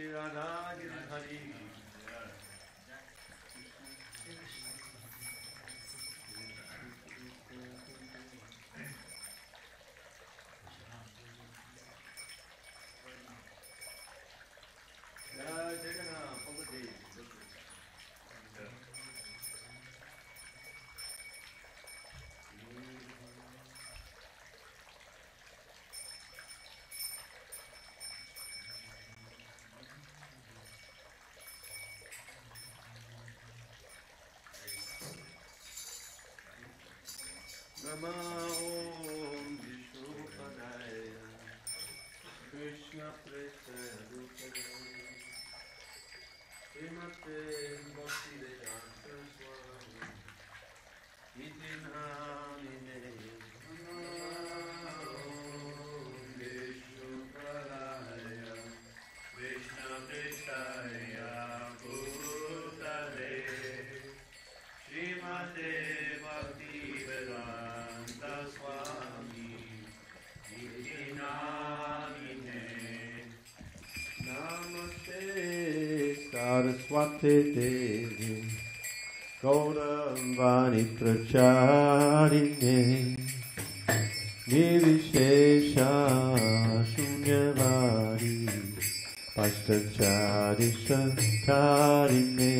Shri Radha Giridhari Nama Om Vishnupadaya Krishna Prestaya Rupaya Srimate Bhakti Vedanta Swami Iti Namine Nama Om Vishnupadaya Krishna Prestaya Bhutale Srimate Bhakti Vedanta Swami Iti Namine Namaste Saraswati Devi Gauravani Pracharine Nirvishesha Shunyavadi Pastachari Santarine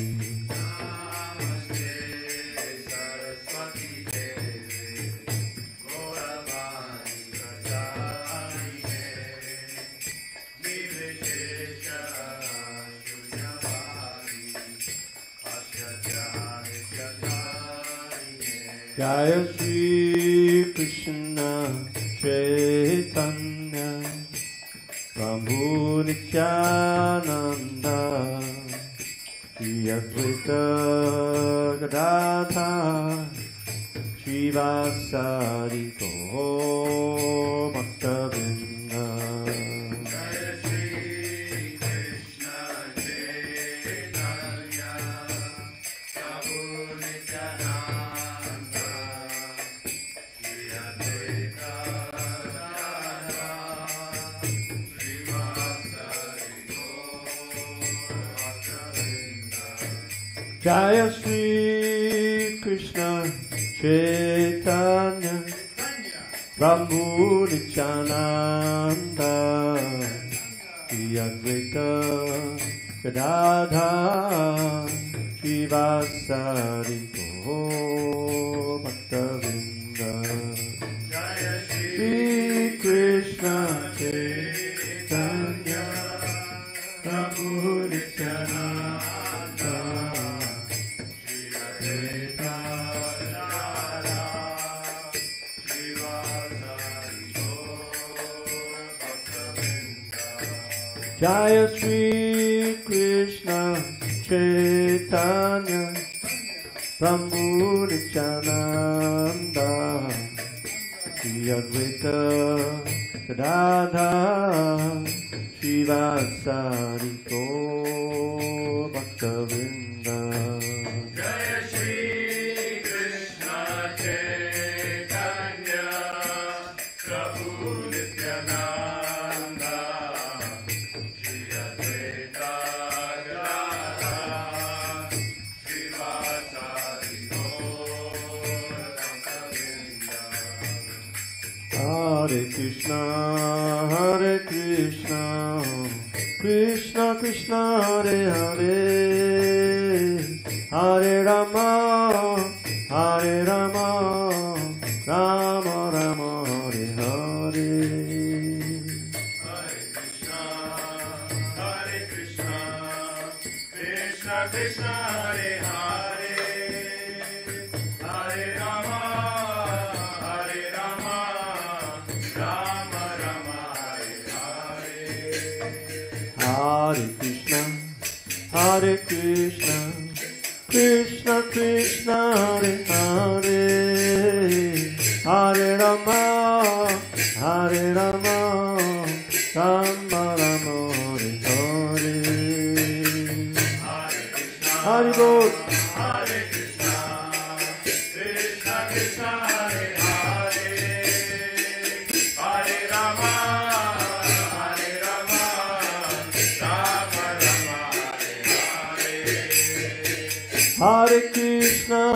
Jaya Shri Krishna Chaitanya Prabhu Nityananda Shri Advaita Gadadhar Srivasadi Gaur Bhakta-vrinda Jaya Shri Krishna Chaitanya Prabhu Nityananda Jaya Shri Krishna Chaitanya Prabhu Nityananda Shri Advaita Gadadhar Srivasadi Gaur Bhakta-vrinda Jaya Shri Krishna Chaitanya Prabhu Nityananda Jaya Shri Krishna Chaitanya Prabhu Nityananda Shri Advaita Gadadhar Srivasadi Gaur Bhakta-vrinda Jaya Shri Krishna Chaitanya Prabhu Nityananda Hare Krishna, Krishna Krishna, Hare Hare, Hare Rama, Hare Rama, Rama Rama, Hare Hare. Hare Krishna, Krishna Krishna, Hare Hare, Hare Rama, Hare Rama, Rama Rama, Hare Hare. Hare Krishna, Krishna Krishna, Hare Hare, Hare Rama, Hare Rama, Rama Rama, Hare Hare. Hare Bol. Hare Krishna, Krishna Krishna, Hare Hare, Hare Rama, Hare Rama, Rama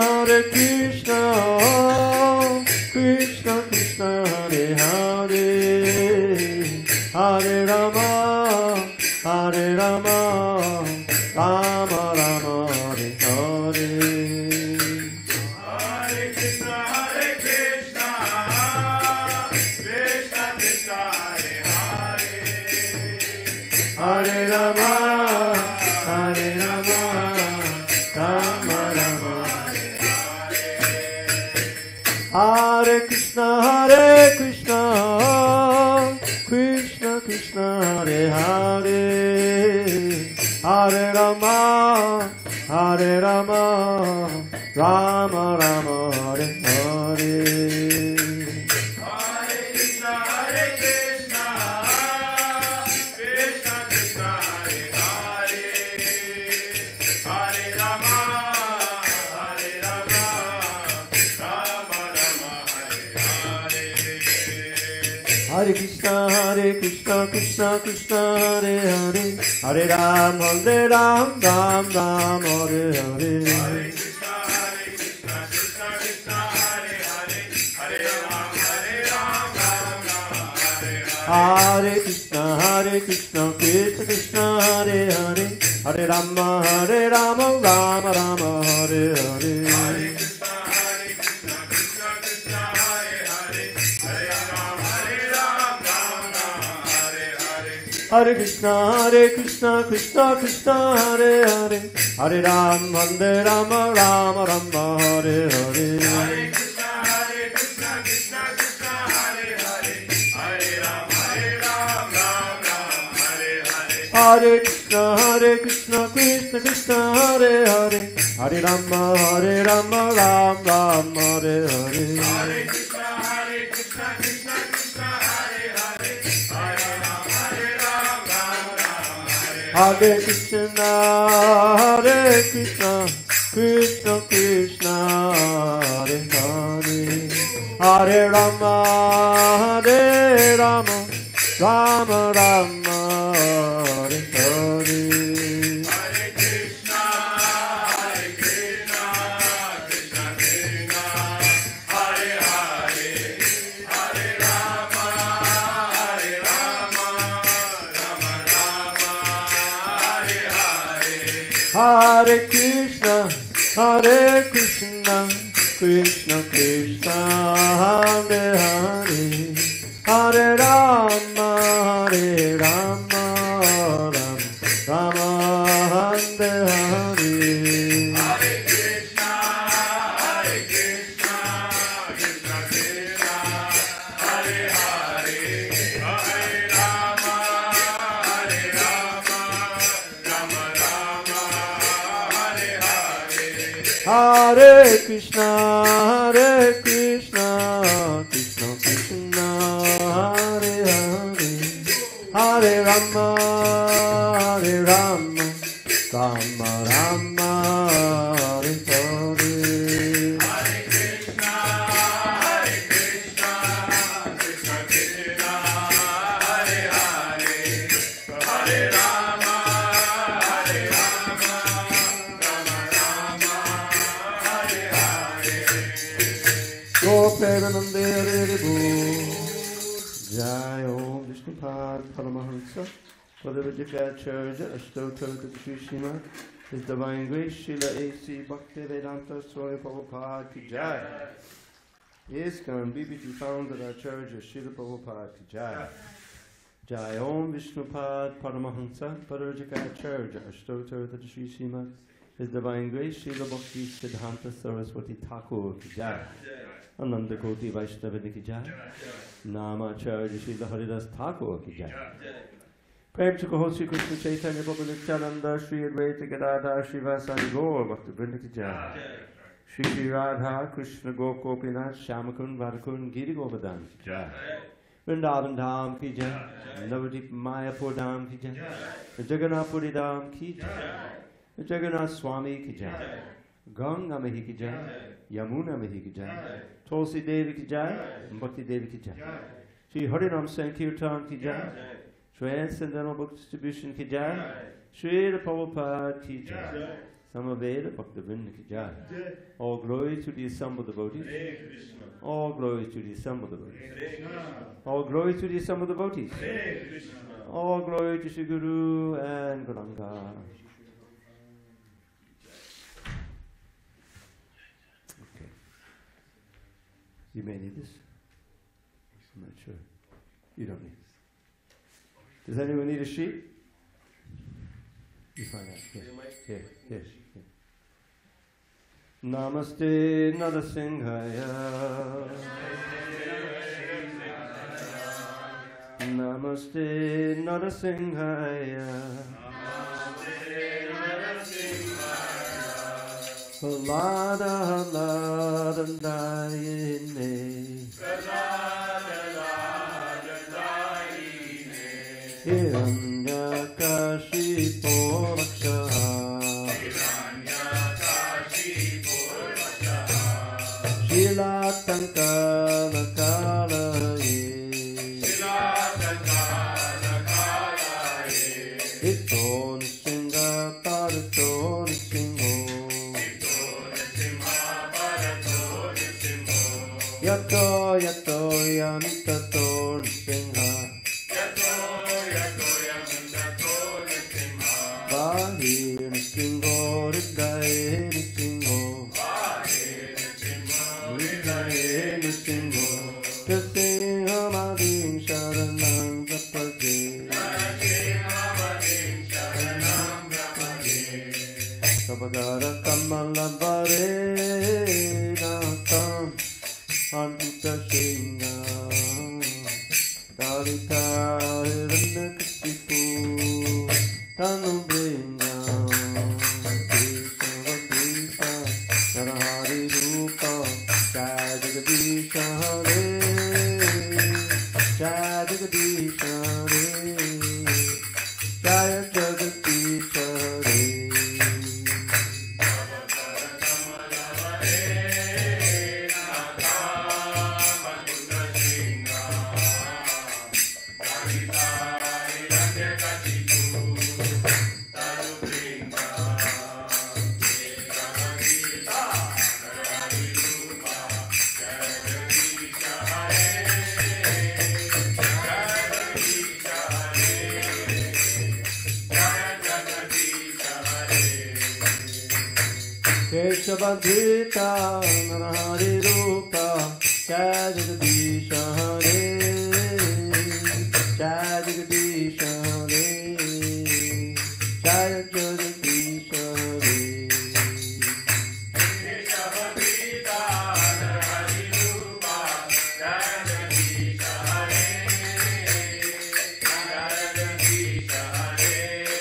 Hare Krishna, Krishna Krishna Hare Hare, Hare Rama, Hare Rama, Rama Rama Hare Hare. Hare Krishna, Krishna Krishna, Hare Hare. Hare Rama, Hare Rama, Rama Rama. Hare Krishna, Krishna Krishna, Hare Hare, Hare Rama, Hare Rama, Rama Rama, Hare Hare. Hare Krishna, Krishna Krishna, Hare Hare. Hare Rama, Rama Rama, Hare Hare. Hare Krishna, Krishna Krishna, Hare Hare, Hare Ram, Hare Ram, Ram Ram, Hare Hare. Hare Krishna, Krishna Krishna, Hare Hare. Hare Ram, Ram Ram, Hare Hare. Hare Krishna, Krishna Krishna, Hare Hare, Hare Rama, Rama Rama, Hare Hare. Hare Krishna, Krishna Krishna, Hare Hare. Hare Ram, Ram Hare Hare. Hare Krishna, Krishna Krishna, Hare Hare, Hare Ram, Rama Rama, Hare Hare. Hare Krishna, Krishna Krishna, Hare Hare. Hare Ram, Ram Hare Hare. Hare Krishna, Krishna Krishna, Hare Hare, Hare Rama, Ram Ram, Hare Hare. Hare Krishna, Krishna Krishna, Hare Hare. Hare Ram, Ram Hare Hare Krishna, Krishna Krishna, Hare Hare, Hare Rama, Rama Rama, Hare Hare. Hare Krishna, Krishna Krishna, Hare Hare. Hare Rama, Rama Rama, Hare Hare. Hare Krishna, Krishna Krishna, Hare Hare, Hare Rama, Rama Rama, Hare Hare. Hare Krishna, Krishna Krishna, Hare Hare. Hare Rama, Rama Rama, Hare Hare. Hare Krishna, Krishna Krishna, Hare Hare, Hare Rama, Rama Rama, Hare Hare. Hare Krishna, Krishna Krishna, Hare Hare. Hare Rama, Rama Rama, Hare Hare. Goperanande Hare Bo. Jai Om Vishnupad Paramahansa, Padavajikacharya, Ashtottara Sri Srimad, His Divine Grace, Srila A.C. Bhaktivedanta Swami Prabhupada Ki Jai. ISKCON BBT founder Acharya Srila Prabhupada Ki Jai. Jai Om Vishnupad Paramahansa, Padavajikacharya, Ashtottara Sri Srimad, His Divine Grace, Srila Bhakti Siddhanta Saraswati Thakur Ki Jai. Ananda Koti Vaishnava Ki Jai. Namacharya Srila Haridas Thakur Ki Jai. Prem to Kaho Sri Krishna Chaitanya Prabhu Nityananda Sri Advaita Gadadhar Srivasadi Gaur Bhakta Vrinda Ki Jai. Shri Shri Radha Krishna Gopinath Shamakun Vadakun Giri Govardhan Ki Jai. Vrindavan Dham Ki Jai. Navadip Mayapur Dham Ki Jai. Jagannath Puri Dham Ki Jai. Jagannath Swami Ki Jai. Ganga Mahi Ki Jai. Yamuna Mahi Ki Jai. Tulsi Devi Ki Jai. Bhakti Devi Ki Jai. Shri Harinam Sankirtan Ki Jai. Transcendental Book Distribution Ki Jai. Shri Prabhupada Ki Jai. Samaveda Bhaktivinoda Ki Jai. All glory to the assembled devotees. Hare Krishna. All glory to the assembled devotees. Hare Krishna. All glory to the assembled devotees. Hare Krishna. All glory to Shri Guru and Gauranga. Okay. You may need this. I'm not sure. You don't need it. Does anyone need a sheet? You find out. Here. Namaste Narasimhaya. Namaste Narasimhaya. Lada Lada Dayine. Hiranyakashipo Rakshaha. Shilatankala Kalaye. Ito Nisinga Parato Nisingo. Yato Yato Yamitato Nisinga. Bahi Nisingo Ridaye Nisingo. Ridaye Nisingo. Kasinga Madin Sharanam Japade. Sabagara Kamala Bare Nakam Anta Shinga Dalita Hiranakasipu Tanu Bringa Krishna Vadisa Narahari Rupa Jai Jagadisha Hare Jai Jagadisha Hare Jai Jagadisha Hare. Keshavadhita Narahari Rupa Jai Jagadisha Hare Jai Jagadisha Hare Jai Jagadisha Hare. Keshavadhita Narahari Rupa Jai Jagadisha Hare Jai Jagadisha Hare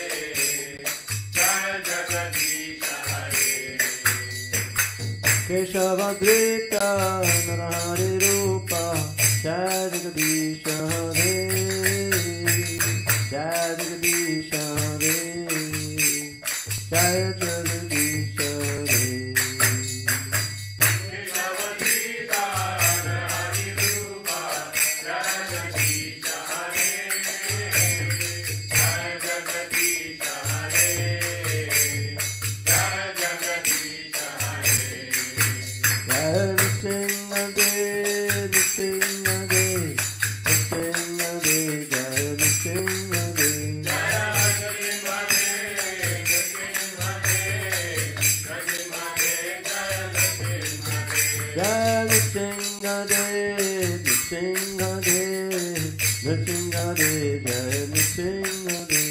Jai Jagadisha Hare. Keshavadrita Narahari Rupa Jai Jagadisha Hare Jai Jagadisha Hare Jai Jagadisha Hare. Keshavadrita Narahari Rupa Jai Jagadisha Hare Jai Jagadisha Hare Jai Jagadisha Hare. Jai Nrsimhade, Nrsimhade, Nrsimhade, Jai Nrsimhade. Jai Nrsimhade, Nrsimhade, Nrsimhade, Jai Nrsimhade.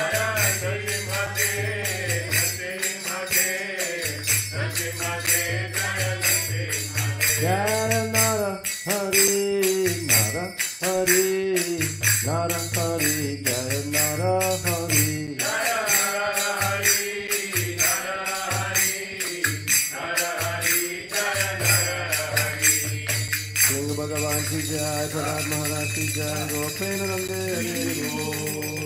Jai Nara Hari, Nara Hari, Nara Hari, Jai Nara Hari. Singh Bhagavan Ki Jai, Prahlad Maharaj Ki Jai, Gopenanda Hare Hare.